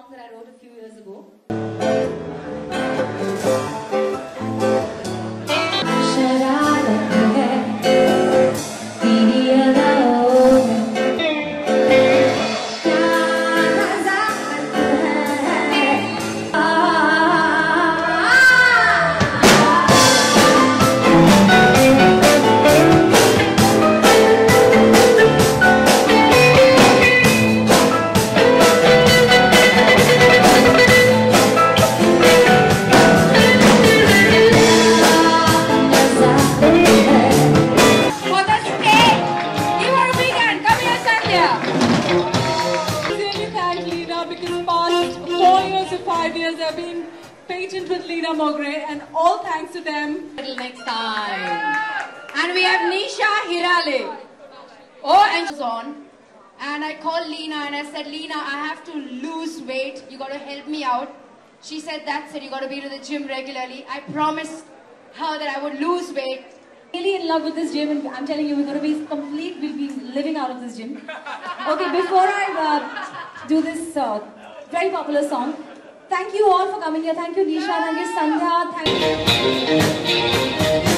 song that I wrote a few years ago. Because past 4 years or 5 years I've been patent with Leena Mogre, and all thanks to them. Until next time. And we have Nisha Hirale. Oh, and she's on. And I called Leena and I said, Leena, I have to lose weight. You got to help me out. She said, that's it. You got to be to the gym regularly. I promised her that I would lose weight. Really in love with this gym, and I'm telling you, we're going to be complete. We'll be living out of this gym. Okay, before I do this very popular song, thank you all for coming here. Thank you, Nisha. Thank you, Sandhya. Thank you.